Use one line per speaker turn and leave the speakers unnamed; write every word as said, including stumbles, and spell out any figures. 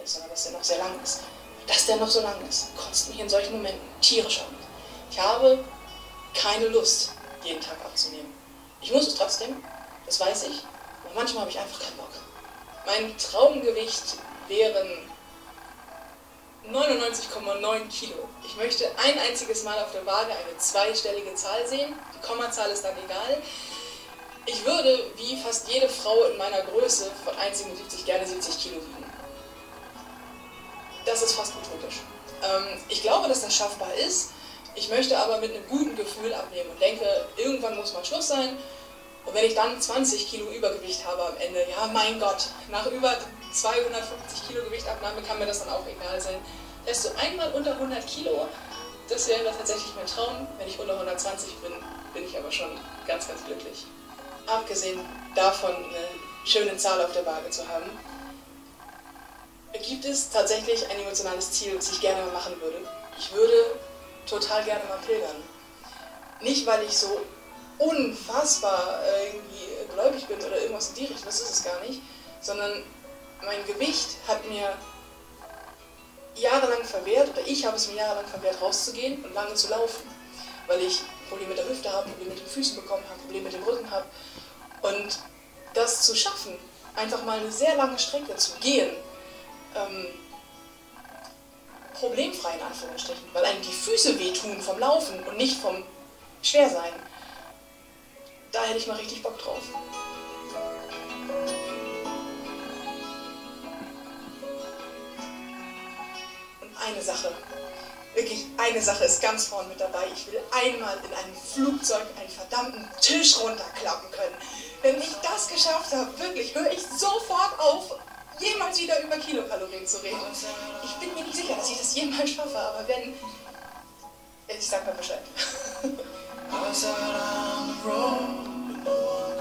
ist, sondern dass der noch sehr lang ist. Dass der noch so lang ist, kotzt mich in solchen Momenten tierisch an. Ich habe keine Lust, jeden Tag abzunehmen. Ich muss es trotzdem, das weiß ich, aber manchmal habe ich einfach keinen Bock. Mein Traumgewicht wären neunundneunzig Komma neun Kilo. Ich möchte ein einziges Mal auf der Waage eine zweistellige Zahl sehen. Die Kommazahl ist dann egal. Ich würde, wie fast jede Frau in meiner Größe von eins Komma siebenundsiebzig, gerne siebzig Kilo wiegen. Das ist fast utopisch. Ähm, ich glaube, dass das schaffbar ist. Ich möchte aber mit einem guten Gefühl abnehmen und denke, irgendwann muss mal Schluss sein. Und wenn ich dann zwanzig Kilo Übergewicht habe am Ende, ja mein Gott, nach über zweihundertfünfzig Kilo Gewichtabnahme kann mir das dann auch egal sein. Lässt du einmal unter hundert Kilo, das wäre tatsächlich mein Traum. Wenn ich unter hundertzwanzig bin, bin ich aber schon ganz, ganz glücklich. Abgesehen davon, eine schöne Zahl auf der Waage zu haben, gibt es tatsächlich ein emotionales Ziel, das ich gerne mal machen würde. Ich würde total gerne mal pilgern. Nicht, weil ich so unfassbar irgendwie gläubig bin oder irgendwas in die Richtung, das ist es gar nicht, sondern mein Gewicht hat mir jahrelang verwehrt, oder ich habe es mir jahrelang verwehrt, rauszugehen und lange zu laufen, weil ich Probleme mit der Hüfte habe, Probleme mit den Füßen bekommen habe, Probleme mit dem Rücken habe. Und das zu schaffen, einfach mal eine sehr lange Strecke zu gehen, ähm, problemfrei in Anführungsstrichen, weil einem die Füße wehtun vom Laufen und nicht vom Schwersein. Da hätte ich mal richtig Bock drauf. Und eine Sache, wirklich eine Sache ist ganz vorne mit dabei. Ich will einmal in einem Flugzeug einen verdammten Tisch runterklappen können. Wenn ich das geschafft habe, wirklich, höre ich sofort auf, jemals wieder über Kilokalorien zu reden. Ich bin mir nicht sicher, dass ich das jemals schaffe, aber wenn... Ich sag mal Bescheid. I was out on the road.